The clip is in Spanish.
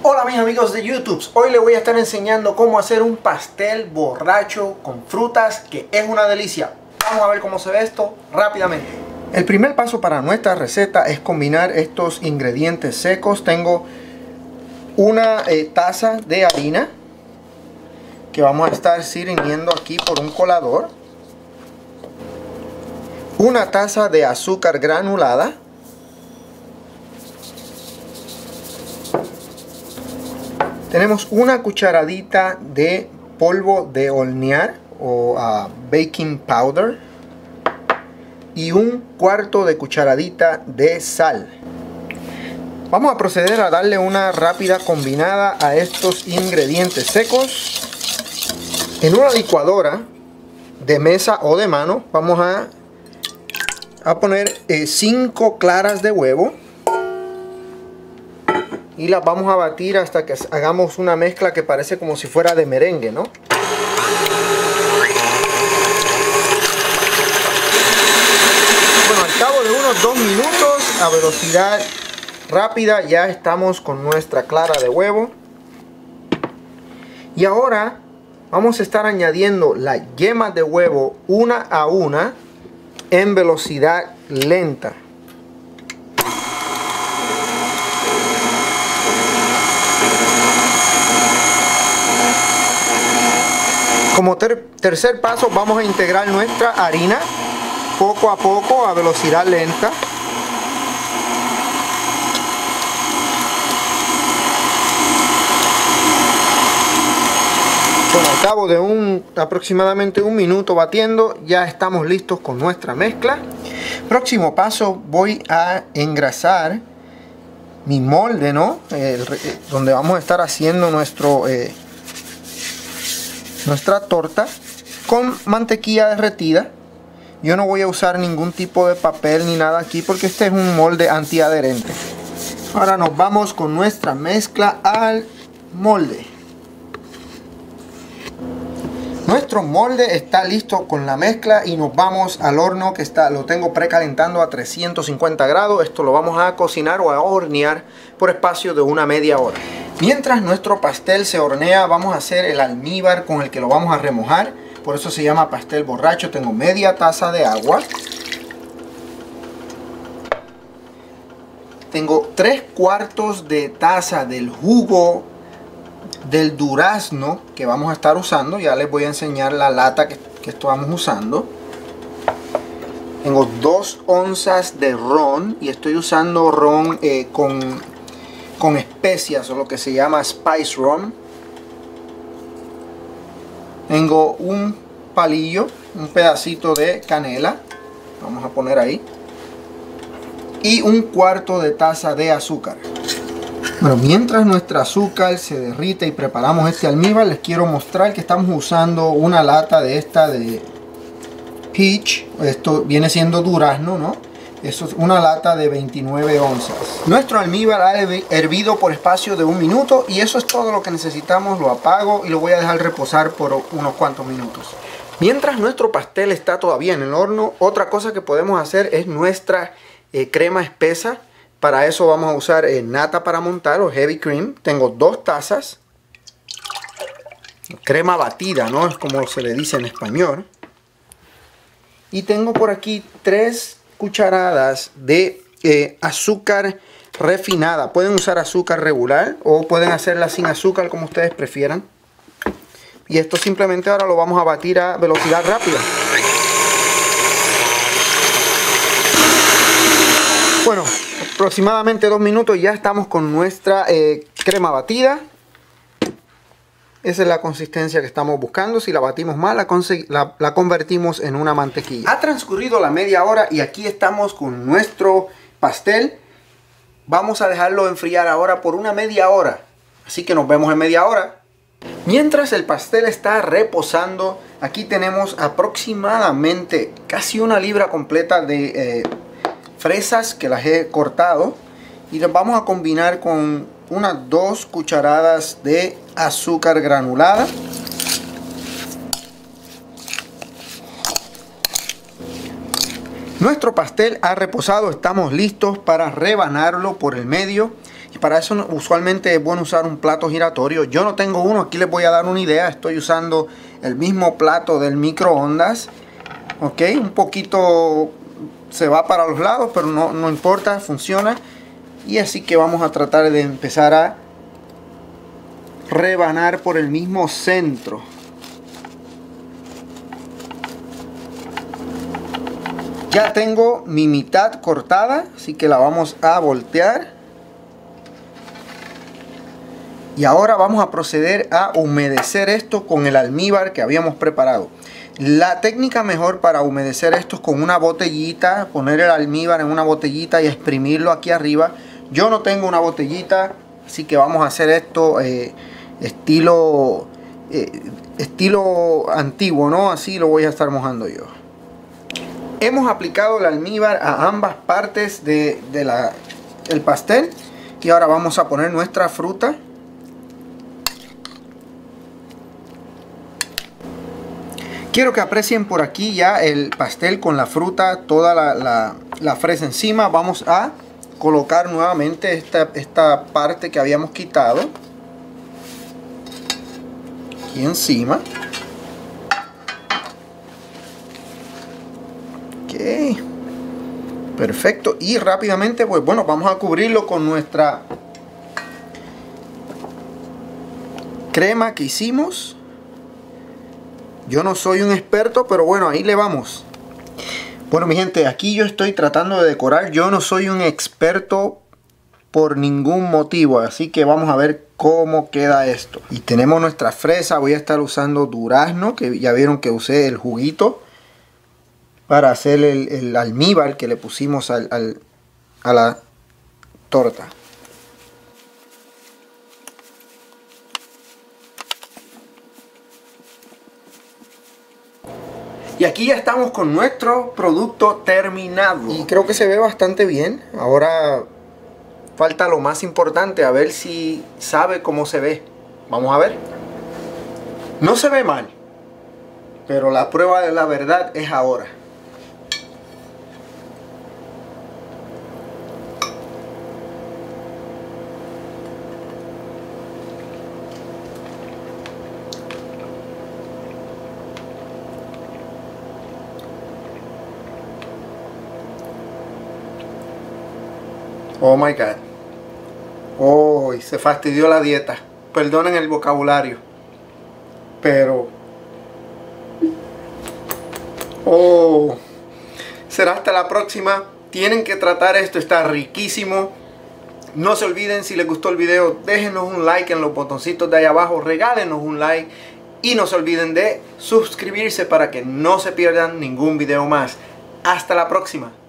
Hola mis amigos de YouTube, hoy les voy a estar enseñando cómo hacer un pastel borracho con frutas que es una delicia. Vamos a ver cómo se ve esto rápidamente. El primer paso para nuestra receta es combinar estos ingredientes secos. Tengo una taza de harina que vamos a estar sirviendo aquí por un colador. Una taza de azúcar granulada. Tenemos una cucharadita de polvo de hornear o baking powder y un cuarto de cucharadita de sal. Vamos a proceder a darle una rápida combinada a estos ingredientes secos. En una licuadora de mesa o de mano vamos a poner 5 claras de huevo. Y las vamos a batir hasta que hagamos una mezcla que parece como si fuera de merengue, ¿no? Bueno, al cabo de unos 2 minutos a velocidad rápida ya estamos con nuestra clara de huevo. Y ahora vamos a estar añadiendo las yemas de huevo una a una en velocidad lenta. Como tercer paso vamos a integrar nuestra harina poco a poco a velocidad lenta. Bueno, al cabo de aproximadamente un minuto batiendo ya estamos listos con nuestra mezcla. Próximo paso, voy a engrasar mi molde, ¿no? Donde vamos a estar haciendo nuestra torta con mantequilla derretida. Yo no voy a usar ningún tipo de papel ni nada aquí porque este es un molde antiadherente. Ahora nos vamos con nuestra mezcla al molde. Nuestro molde está listo con la mezcla y nos vamos al horno que lo tengo precalentando a 350 grados. Esto lo vamos a cocinar o a hornear por espacio de una media hora. Mientras nuestro pastel se hornea, vamos a hacer el almíbar con el que lo vamos a remojar. Por eso se llama pastel borracho. Tengo media taza de agua. Tengo 3/4 de taza del jugo del durazno que vamos a estar usando. Ya les voy a enseñar la lata que estamos usando. Tengo 2 onzas de ron y estoy usando ron con especias o lo que se llama spice rum. Tengo un palillo, un pedacito de canela, vamos a poner ahí, y 1/4 de taza de azúcar. Bueno, mientras nuestro azúcar se derrite y preparamos este almíbar, les quiero mostrar que estamos usando una lata de esta de peach. Esto viene siendo durazno, ¿no? Eso es una lata de 29 onzas. Nuestro almíbar ha hervido por espacio de 1 minuto y eso es todo lo que necesitamos. Lo apago y lo voy a dejar reposar por unos cuantos minutos. Mientras nuestro pastel está todavía en el horno, otra cosa que podemos hacer es nuestra crema espesa. Para eso vamos a usar nata para montar o heavy cream. Tengo 2 tazas. Crema batida, ¿no? Es como se le dice en español. Y tengo por aquí 3 cucharadas de azúcar refinada. Pueden usar azúcar regular o pueden hacerla sin azúcar como ustedes prefieran. Y esto simplemente ahora lo vamos a batir a velocidad rápida. Bueno, aproximadamente 2 minutos ya estamos con nuestra crema batida. Esa es la consistencia que estamos buscando. Si la batimos mal, la convertimos en una mantequilla. Ha transcurrido la media hora y aquí estamos con nuestro pastel. Vamos a dejarlo enfriar ahora por una media hora. Así que nos vemos en media hora. Mientras el pastel está reposando, aquí tenemos aproximadamente casi 1 libra completa de fresas que las he cortado. Y las vamos a combinar con unas 2 cucharadas de azúcar granulada. Nuestro pastel ha reposado, estamos listos para rebanarlo por el medio. Y para eso usualmente es bueno usar un plato giratorio. Yo no tengo uno, aquí les voy a dar una idea. Estoy usando el mismo plato del microondas. Ok, un poquito se va para los lados, pero no importa, funciona. Y así que vamos a tratar de empezar a rebanar por el mismo centro. Ya tengo mi mitad cortada, así que la vamos a voltear. Y ahora vamos a proceder a humedecer esto con el almíbar que habíamos preparado. La técnica mejor para humedecer esto es con una botellita, poner el almíbar en una botellita y exprimirlo aquí arriba. Yo no tengo una botellita, así que vamos a hacer esto estilo antiguo, ¿no? Así lo voy a estar mojando yo. Hemos aplicado el almíbar a ambas partes del pastel. Y ahora vamos a poner nuestra fruta. Quiero que aprecien por aquí ya el pastel con la fruta, toda la fresa encima. Vamos a colocar nuevamente esta parte que habíamos quitado aquí encima. Ok, perfecto. Y rápidamente, pues bueno, vamos a cubrirlo con nuestra crema que hicimos. Yo no soy un experto, pero bueno, ahí le vamos. Bueno, mi gente, aquí yo estoy tratando de decorar. Yo no soy un experto por ningún motivo, así que vamos a ver cómo queda esto. Y tenemos nuestra fresa. Voy a estar usando durazno, que ya vieron que usé el juguito para hacer el almíbar que le pusimos a la torta. Y aquí ya estamos con nuestro producto terminado. Y creo que se ve bastante bien. Ahora falta lo más importante, a ver si sabe cómo se ve. Vamos a ver. No se ve mal, pero la prueba de la verdad es ahora. Oh my God. Oh, se fastidió la dieta. Perdonen el vocabulario. Pero... oh. Será hasta la próxima. Tienen que tratar esto. Está riquísimo. No se olviden, si les gustó el video, déjenos un like en los botoncitos de ahí abajo. Regálenos un like. Y no se olviden de suscribirse para que no se pierdan ningún video más. Hasta la próxima.